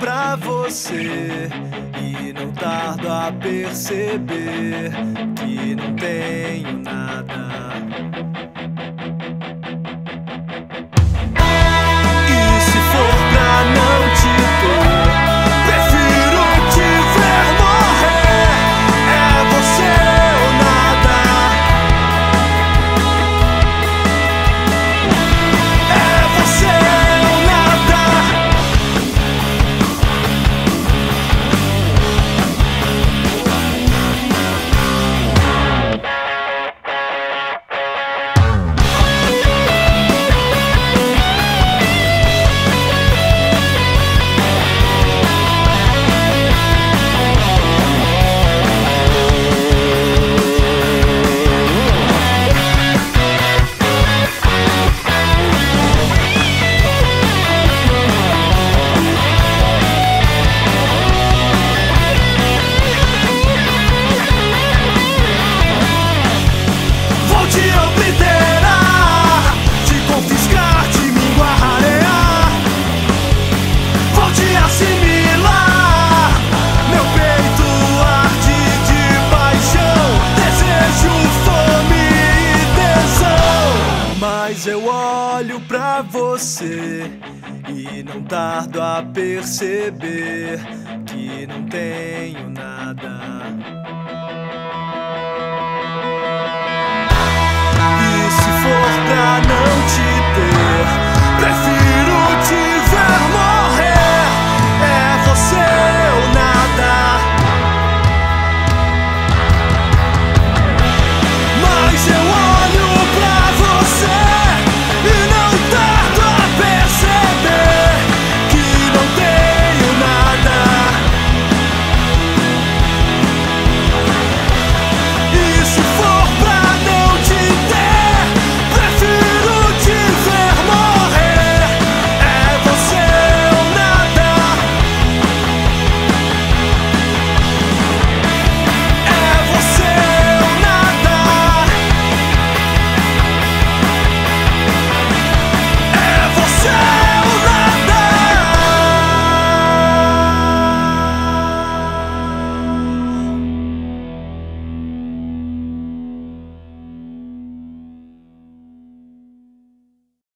pra você e não tardo a perceber que não tenho nada. E se for pra não te ter, prefiro te ver morrer. É você ou nada. É você ou nada. Mas eu olho pra você e não tardo a perceber que não tenho nada. E se for pra não te ter, prefiro te ver